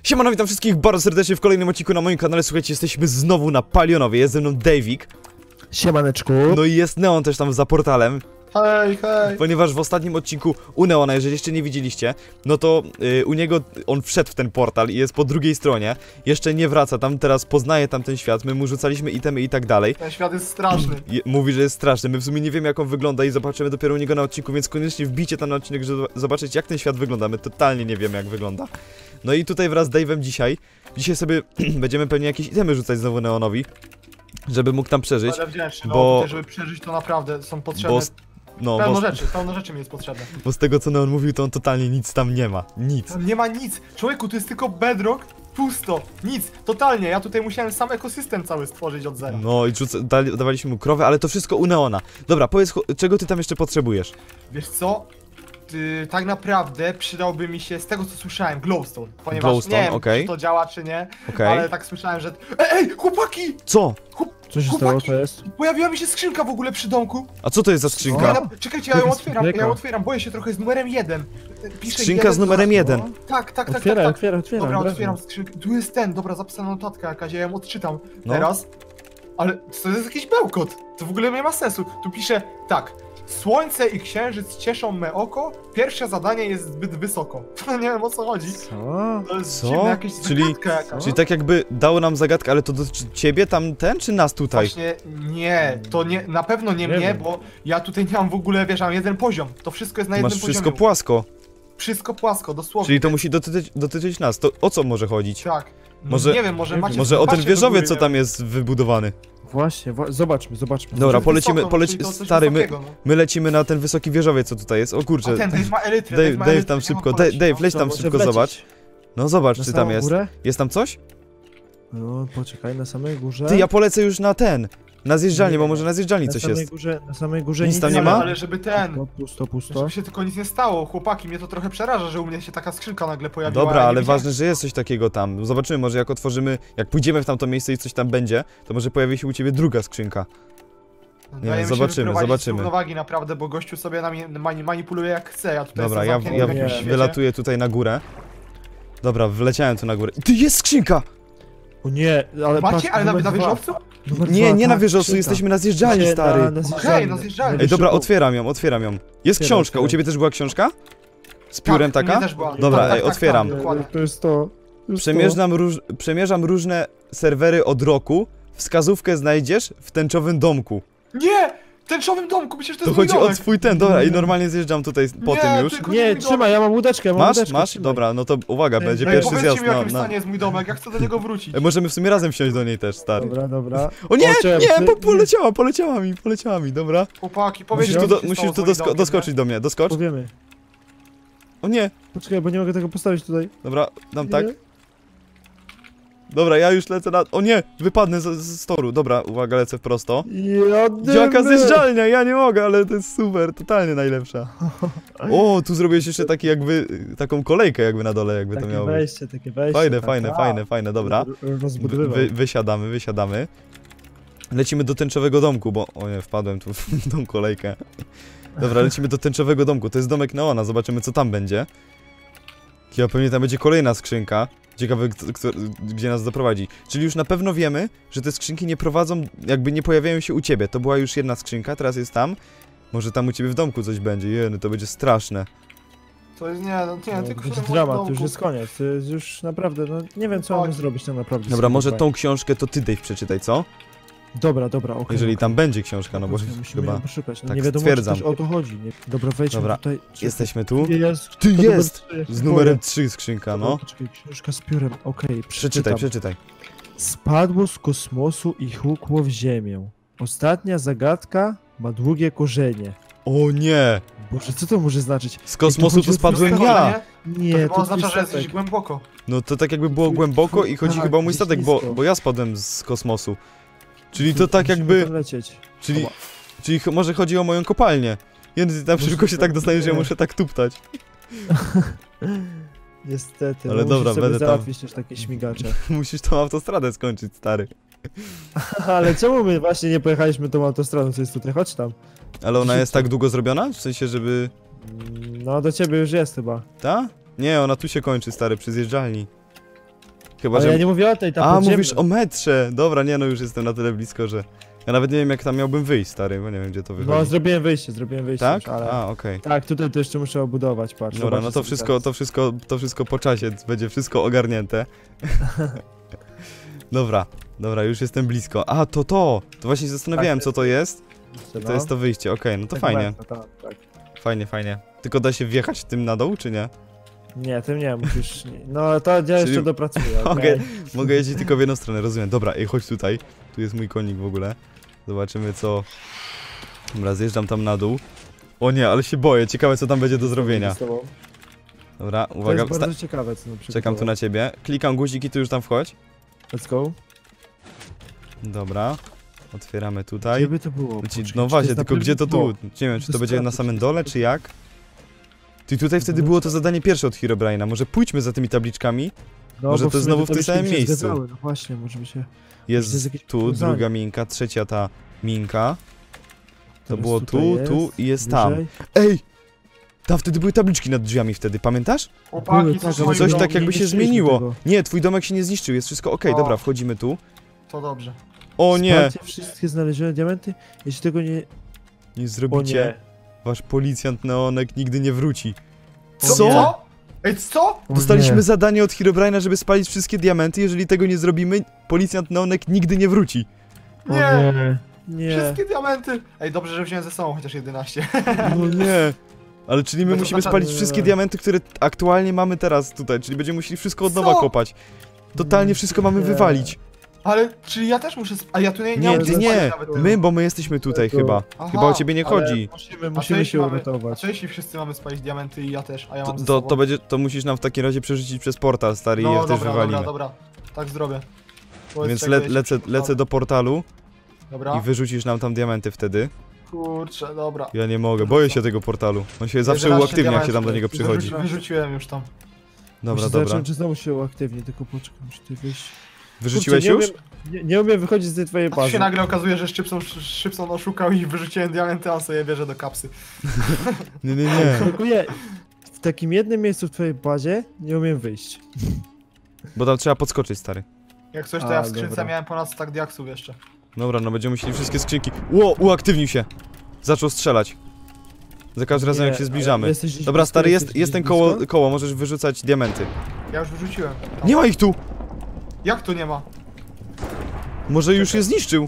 Siemano, witam wszystkich bardzo serdecznie w kolejnym odcinku na moim kanale. Słuchajcie, jesteśmy znowu na Palionowie, jest ze mną Davik. Siemaneczku. No i jest Neon też tam za portalem. Hej, hej. Ponieważ w ostatnim odcinku u Neona, jeżeli jeszcze nie widzieliście, no to u niego on wszedł w ten portal i jest po drugiej stronie. Jeszcze nie wraca tam, teraz poznaje tam ten świat, my mu rzucaliśmy itemy i tak dalej. Ten świat jest straszny. Mówi, że jest straszny, my w sumie nie wiemy jak on wygląda i zobaczymy dopiero u niego na odcinku, więc koniecznie wbijcie tam na odcinek, żeby zobaczyć jak ten świat wygląda, my totalnie nie wiemy jak wygląda. No i tutaj wraz z Dave'em dzisiaj sobie będziemy pewnie jakieś itemy rzucać znowu Neonowi, żeby mógł tam przeżyć. Ale wdzięczny, bo- bo tutaj, żeby przeżyć to naprawdę są potrzebne pełno rzeczy mi jest potrzebne. Bo z tego co Neon mówił, to on totalnie nic tam nie ma, nic. Tam nie ma nic. Człowieku, tu jest tylko bedrock, pusto, nic, totalnie. Ja tutaj musiałem sam ekosystem cały stworzyć od zera. No i dawaliśmy mu krowę, ale to wszystko u Neona. Dobra, powiedz, czego ty tam jeszcze potrzebujesz? Wiesz co? Tak naprawdę przydałby mi się, z tego co słyszałem, glowstone. Ponieważ Glowstone, nie wiem, okej. czy to działa, czy nie, Okej. ale tak słyszałem, że... Ej, chłopaki! Co? Co się stało, Chłopaki! to jest? Pojawiła mi się skrzynka w ogóle przy domku. A co to jest za skrzynka? Czekajcie, ja ją Jaka otwieram, skrzynka? boję się trochę z numerem 1. Pisze Skrzynka z numerem 1. Tak. Otwieraj. Dobra, od otwieram razu. skrzynkę. Tu jest ten, dobra, zapisana notatka jakaś, ja ją odczytam No. teraz. Ale to jest jakiś bełkot. To w ogóle nie ma sensu. Tu pisze tak. Słońce i księżyc cieszą me oko. Pierwsze zadanie jest zbyt wysoko. Nie wiem o co chodzi. Co? To jest Co? dziwne, jakieś Czyli- zagadka jakaś. Czyli tak jakby dało nam zagadkę, ale to dotyczy ciebie tamten, czy nas tutaj? Właśnie nie, to nie, na pewno nie Nie mnie, wiem. bo ja tutaj nie mam w ogóle, wiesz, mam jeden poziom. To wszystko jest na Ty jednym masz poziomie. wszystko płasko, Wszystko płasko, dosłownie. czyli to musi dotyczyć nas. To o co może chodzić? Tak. No, Może- nie wiem, może macie... Może o ten zobaczcie do wieżowiec, góry, co nie tam wiem. jest wybudowany. Właśnie, zobaczmy. Dobra, Coś polecimy, wysoko, czyli to coś stary, wysokiego, no. my lecimy na ten wysoki wieżowiec, co tutaj jest. O kurczę, A ten Dave ma elytrę, Dave tam szybko, Dave, leć tam może szybko, wlecieć. zobacz. No zobacz, Na czy tam samą jest. górę? Jest tam coś? No, poczekaj, na samej górze. Ty, ja polecę już na ten. Na zjeżdżalnię, Nie, bo może na zjeżdżalni na coś samej jest. Górze, na samej górze Nic tam nie ma? Ale żeby ten... Pusto. Żeby się tylko nic nie stało, chłopaki, mnie to trochę przeraża, że u mnie się taka skrzynka nagle pojawiła. Dobra, ja nie ale wiedziałem. ważne, że jest coś takiego tam. Zobaczymy, może jak otworzymy, jak pójdziemy w tamto miejsce i coś tam będzie, to może pojawi się u ciebie druga skrzynka. Wydaje mi się, zobaczymy, wyprowadzić zobaczymy. z równowagi naprawdę, bo gościu sobie nami manipuluje jak chce, ja tutaj Dobra, jestem ja zamknięty w jakimś świecie. wylatuję tutaj na górę. Dobra, wleciałem tu na górę. Ty, jest skrzynka! O nie, ale Macie? patrz, Ale na numer dwa. wieżowcu? Numer Nie, dwa, nie na tak, wieżowcu, skrzynka. jesteśmy na zjeżdżalni, Nie, stary. na Okej, zjeżdżalni. na zjeżdżalni. Ej, dobra, Szybko. otwieram ją. Jest Otwieraj, książka, u otwieraj. ciebie też była książka? Z piórem Tak, taka? mnie też była. Dobra, ej, otwieram. dokładnie. To jest to. Przemierzam różne serwery od roku. Wskazówkę znajdziesz w tęczowym domku. Nie! W tęczowym domku, myślisz, że to To jest mój chodzi o domek. swój ten, dobra, i normalnie zjeżdżam tutaj po Nie, tym już. tylko Nie, mój trzymaj, domek. ja mam łódeczkę, Masz? trzymaj. Dobra, no to uwaga, będzie Ej, pierwszy Powiedzcie zjazd mi, w jakim na... stanie jest mój domek, ja chcę do niego wrócić. Możemy w sumie razem wsiąść do niej też, stary. Dobra. O nie, Oczem, nie, ty- poleciała mi, dobra. Chłopaki, Musisz powiedzcie tu, mi, co się musisz tu stało z moim domkiem, doskoczyć do mnie, doskocz. Powiemy. O nie, Poczekaj, bo nie mogę tego postawić tutaj. dobra, dam tak. Nie? Dobra, ja już lecę na... O nie, wypadnę z toru, dobra, uwaga, lecę prosto. Jadymy! Jaka zjeżdżalnia, ja nie mogę, ale to jest super, totalnie najlepsza. O, tu zrobiłeś jeszcze taki jakby, taką kolejkę jakby na dole, jakby to Takie miało być. wejście, takie wejście. Fajne, dobra. Rozbudowywał. Wysiadamy. Lecimy do tęczowego domku, bo... O nie, wpadłem tu w tą kolejkę. Dobra, lecimy do tęczowego domku, to jest domek Neona, zobaczymy co tam będzie. Ja pewnie tam będzie kolejna skrzynka. Ciekawe, gdzie nas doprowadzi. Czyli już na pewno wiemy, że te skrzynki nie prowadzą, jakby nie pojawiają się u ciebie. To była już jedna skrzynka, teraz jest tam. Może tam u ciebie w domku coś będzie. Jeny, to będzie straszne. To jest, nie, To tylko będzie w moim dramat, to domku. już jest koniec. To jest już naprawdę, no nie wiem co mam zrobić tak naprawdę. Dobra, może Słuchaj. tą książkę to ty, Dave, przeczytaj, co? Dobra, okej. Jeżeli tam będzie książka, no bo Musimy chyba... ją poszukać. No tak nie wiadomo, stwierdzam. czy też o to chodzi. Nie? Dobra, wejdźmy Dobra, tutaj. Jesteśmy tu. Gdzie jest? Tu To jest! numer 3, Z numerem 3 skrzynka, no. Poczekaj, książka z piórem, okej, Przeczytaj. Spadło z kosmosu i hukło w ziemię. Ostatnia zagadka ma długie korzenie. O nie! Boże, co to może znaczyć? Z kosmosu chodzi to o spadłem twój ja! Nie, To chyba to oznacza, że twój jesteś statek. głęboko. No to tak jakby było głęboko i chodzi tak, chyba o mój gdzieś statek, nisko. bo ja spadłem z kosmosu. Czyli to tak Musimy jakby... tam lecieć. Czyli może chodzi o moją kopalnię. Ty tam Może szybko się tak dostaniesz, że ja nie. muszę tak tuptać. Niestety, Ale no dobra, musisz sobie będę tam. załatwić też takie śmigacze. Musisz tą autostradę skończyć, stary. Ale czemu my właśnie nie pojechaliśmy tą autostradą, co jest tutaj? Chodź tam. Ale ona jest Szybko. tak długo zrobiona? W sensie, żeby... No do ciebie już jest chyba. Ta? Nie, ona tu się kończy, stary, przy zjeżdżalni. Chyba, Ale że... ja nie mówię o tej, ta A, podziemna. mówisz o metrze! Dobra, nie no, już jestem na tyle blisko, że... Ja nawet nie wiem, jak tam miałbym wyjść, stary, bo nie wiem, gdzie to wychodzi. No, zrobiłem wyjście Tak? już, ale... A, okej. Tak, tutaj to jeszcze muszę obudować, patrz. Dobra, no zobaczysz to sobie wszystko, teraz. to wszystko po czasie, będzie wszystko ogarnięte. Dobra, już jestem blisko. A, to właśnie się zastanawiałem, Tak, co to jest. Jeszcze, To jest to wyjście, okej, no to Tak, fajnie. tak. Fajnie. Tylko da się wjechać tym na dół, czy nie? Nie, tym nie, musisz... No, to ja jeszcze dopracuję, Okej. Mogę jeździć tylko w jedną stronę, rozumiem. Dobra, ej, chodź tutaj. Tu jest mój konik w ogóle. Zobaczymy, co... Dobra, zjeżdżam tam na dół. O nie, ale się boję, ciekawe, co tam będzie do zrobienia. Z tobą. Dobra, To uwaga, jest bardzo ciekawe, co czekam tu na ciebie. Klikam guzik i tu już tam wchodź. Let's go. Dobra. Otwieramy tutaj. Gdzie by to było? Znaczy, Poczekaj, no czy właśnie, jest tylko na gdzie to pewno- tu? Nie wiem, czy to To będzie na sprawdź, samym czy- dole, czy jak? Ty tutaj wtedy było to zadanie pierwsze od Herobrine'a. Może pójdźmy za tymi tabliczkami? No, może bo to w sumie znowu w te tym tabliczki samym mi się miejscu. zgadzały, No właśnie, może by się... Jest jest jakieś tu powiązanie. druga minka, trzecia ta minka. To Teraz było tutaj tu i jest tam. wyżej. Ej! Tam wtedy były tabliczki nad drzwiami wtedy, pamiętasz? Chłopaki, Były, co tak, się ale moim Coś no, tak domem? jakby nie się niszczyliśmy zmieniło. tego. Nie, twój domek się nie zniszczył, jest wszystko okej. O. Dobra, wchodzimy tu. To dobrze. O nie! Sprawdźcie wszystkie znalezione diamenty, jeśli tego nie... Nie O zrobicie. nie. Wasz policjant Neonek nigdy nie wróci. O Co? nie. Ej, co? O Dostaliśmy nie. zadanie od Herobrine'a, żeby spalić wszystkie diamenty. Jeżeli tego nie zrobimy, policjant Neonek nigdy nie wróci. O Nie. nie. Nie. Wszystkie diamenty. Ej, dobrze, że wziąłem ze sobą chociaż 11. No nie. Ale czyli my To musimy znaczy- spalić wszystkie diamenty, które aktualnie mamy teraz tutaj. Czyli będziemy musieli wszystko od Co? nowa kopać. Totalnie wszystko mamy Nie. wywalić. Ale, czyli ja też muszę a ja tu nie Nie, mam ty spalić nie. nawet tego. My, bo my jesteśmy tutaj To- chyba. Aha, Chyba o ciebie nie ale chodzi. Musimy jeśli się mamy- A uratować. co jeśli wszyscy mamy spalić diamenty i ja też, a ja To, mam ze to, sobą? to, będzie, to musisz nam w takim razie przerzucić przez portal, stary, i je No też dobra, wywalimy. dobra. Tak zrobię. Wobec Więc czego ja się lecę przygotowałem. do portalu Dobra. i wyrzucisz nam tam diamenty wtedy. Kurczę, dobra. Ja nie mogę, boję się tego portalu. On się zawsze 11 uaktywnia, jak się tam do diamentów. niego przychodzi. Wyrzuciłem już tam. Dobra, Muszę dobra. zobaczyć, czy znowu się uaktywni, tylko poczekaj, muszę tutaj wyjść. Wyrzuciłeś Kurczę, już? nie umiem wychodzić z tej twojej A tu bazy. się nagle okazuje, że Szczypson oszukał i wyrzuciłem diamenty, a on sobie bierze do kapsy. Nie, nie, nie. Brakuje. W takim jednym miejscu w twojej bazie nie umiem wyjść. Bo tam trzeba podskoczyć, stary. Jak coś, to A, ja w skrzynce dobra. miałem ponad stack diaksów jeszcze. Dobra, no będziemy musieli wszystkie skrzynki... Ło, uaktywnił się! Zaczął strzelać. Za każdym razem, Nie, jak się ale zbliżamy. jesteś gdzieś Dobra, blisko, stary, jesteś jest ten gdzieś blisko? koło, możesz wyrzucać diamenty. Ja już wyrzuciłem. Tam. Nie ma ich tu! Jak tu nie ma? Może już je zniszczył.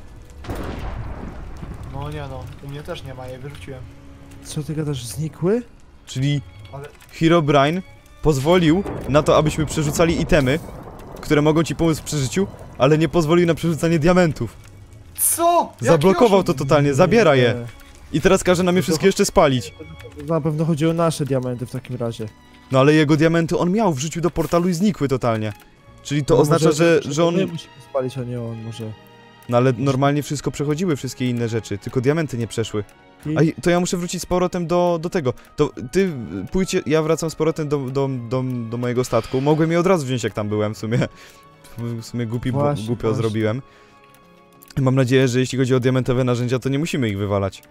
No nie no, u mnie też nie ma, ja je wyrzuciłem. Co ty gadasz, znikły? Czyli Ale- Herobrine pozwolił na to, abyśmy przerzucali itemy, które mogą ci pomóc w przeżyciu, ale nie pozwolił na przerzucanie diamentów. Co? Jaki Zablokował to oszust? totalnie, zabiera je. Nie. I teraz każe nam je wszystkie jeszcze spalić. Na pewno chodzi o nasze diamenty w takim razie. No ale jego diamenty on miał, wrzucił do portalu i znikły totalnie. Czyli to No oznacza, może- że on... My musimy spalić, a nie on może. No ale normalnie wszystko przechodziły, wszystkie inne rzeczy, tylko diamenty nie przeszły. I- A to ja muszę wrócić z powrotem do tego. To ty pójdźcie, ja wracam z powrotem do mojego statku. Mogłem je od razu wziąć, jak tam byłem w sumie. W sumie Właśnie, głupio właśnie. zrobiłem. Mam nadzieję, że jeśli chodzi o diamentowe narzędzia, to nie musimy ich wywalać.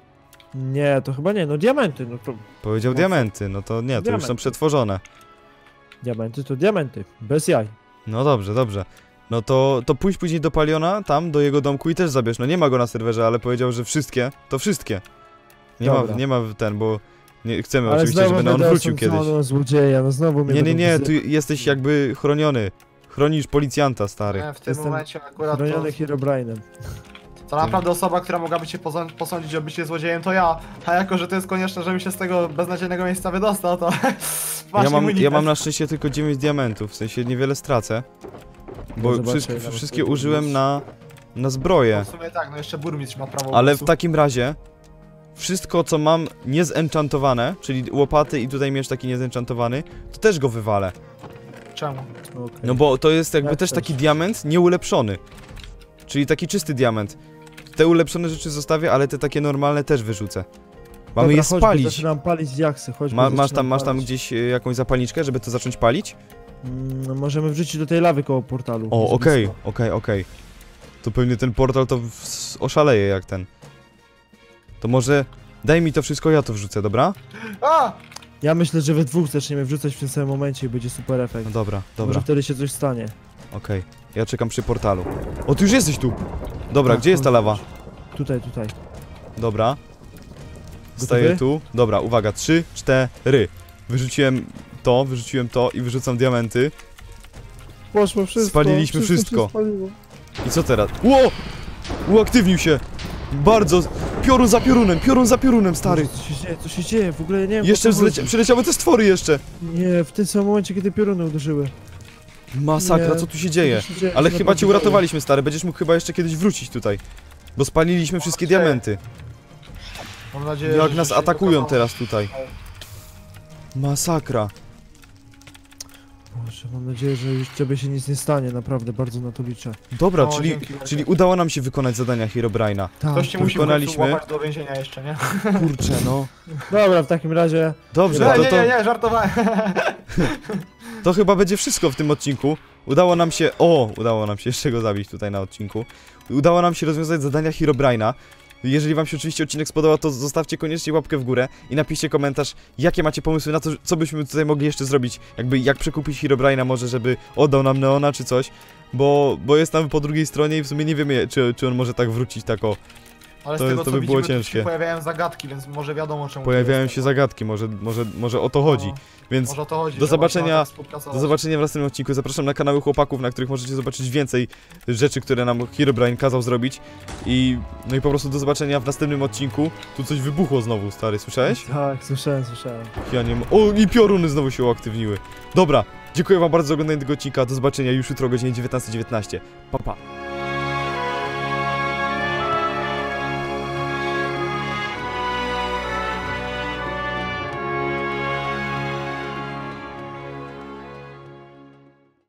Nie, to chyba nie, no diamenty, no to... Powiedział No, diamenty, no to nie, to już są diamenty. przetworzone. Diamenty to diamenty, bez jaj. No dobrze, dobrze. No to pójdź później do Paliona, tam, do jego domku i też zabierz. No nie ma go na serwerze, ale powiedział, że wszystkie, to wszystkie. Dobra. Nie ma ten, bo nie chcemy Ale oczywiście, znowu żeby on będę wrócił kiedyś. osądzony złodzieja, no znowu mnie Nie, będą nie, wyzy- ty jesteś jakby chroniony. Chronisz policjanta, stary. Nie, w tym Jestem momencie akurat to, Chroniony Herobrine'em. to naprawdę osoba, która mogłaby cię posądzić o bycie złodziejem, to ja. A jako, że to jest konieczne, żebym się z tego beznadziejnego miejsca wydostał, to właśnie mój Ja mam nick. na szczęście tylko 9 diamentów, w sensie niewiele stracę. Bo zobaczę, wszystkie, ile mam wszystkie tego użyłem mieć. na zbroję. W sumie tak, no jeszcze burmistrz ma prawo Ale w głosu. takim razie wszystko co mam niezenchantowane, czyli łopaty i tutaj miecz taki niezenchantowany, to też go wywalę. Czemu? Okay. No bo to jest jakby Jak też też? taki diament nieulepszony. Czyli taki czysty diament. Te ulepszone rzeczy zostawię, ale te takie normalne też wyrzucę. Mamy je spalić. Zaczynam palić diaksy, chodź. Masz tam gdzieś jakąś zapalniczkę, żeby to zacząć palić? No, możemy wrzucić do tej lawy koło portalu. O, Jest okej, blisko. okej. To pewnie ten portal to oszaleje jak ten. To może daj mi to wszystko, ja to wrzucę, dobra? A! Ja myślę, że we dwóch zaczniemy wrzucać w tym samym momencie i będzie super efekt. No dobra, Może dobra, wtedy się coś stanie. okej. Ja czekam przy portalu. O, ty już jesteś tu! Dobra, Tak, gdzie jest ta lawa? Tutaj, tutaj. Dobra. Staję Gotowy? tu. Dobra, uwaga, 3, 4. Wyrzuciłem to i wyrzucam diamenty. Poszło wszystko. Spaliliśmy wszystko. się spaliło. I co teraz? Ło! Uaktywnił się! Bardzo! Piorun za piorunem, stary! Boże, co się dzieje? W ogóle ja nie wiem. Jeszcze o co chodzi. przyleciały te stwory jeszcze! Nie, w tym samym momencie, kiedy pioruny uderzyły. Masakra, Nie, co tu się dzieje? Co się dzieje? Ale Co chyba naprawdę cię uratowaliśmy, stary. Będziesz mógł chyba jeszcze kiedyś wrócić tutaj. Bo spaliliśmy wszystkie diamenty. Mam nadzieję, Jak że nas się atakują pokazało. teraz tutaj. Masakra. Boże, mam nadzieję, że już ciebie się nic nie stanie, naprawdę, bardzo na to liczę. Dobra, O, czyli, dzięki bardzo. czyli udało nam się wykonać zadania Herobrine'a. Tak. Ktoś cię musi Wykonaliśmy. łapać do więzienia jeszcze, nie? Kurczę, no. Dobra, w takim razie... Dobrze, Nie, żartowałem. to chyba będzie wszystko w tym odcinku. Udało nam się jeszcze go zabić tutaj na odcinku. Udało nam się rozwiązać zadania Herobrine'a. Jeżeli wam się oczywiście odcinek spodobał, to zostawcie koniecznie łapkę w górę i napiszcie komentarz, jakie macie pomysły na to, co byśmy tutaj mogli jeszcze zrobić. Jakby, jak przekupić Herobrine'a może, żeby oddał nam Neona czy coś. Bo jest tam po drugiej stronie i w sumie nie wiemy, czy on może tak wrócić tak o. Ale To- z tego, to co by było widzimy, tu ciężkie. się pojawiają zagadki, więc może wiadomo czemu. Pojawiają to się jest. zagadki, może o to chodzi. No, Więc może o to chodzi. do że zobaczenia- można tak współpracować. do zobaczenia w następnym odcinku. Zapraszam na kanały chłopaków, na których możecie zobaczyć więcej rzeczy, które nam Herobrine kazał zrobić. No i po prostu do zobaczenia w następnym odcinku. Tu coś wybuchło znowu, stary, słyszałeś? Tak, słyszałem. Ja nie O, i pioruny znowu się uaktywniły. Dobra, dziękuję wam bardzo za oglądanie tego odcinka. Do zobaczenia już jutro o godzinie 19:19. Pa, pa.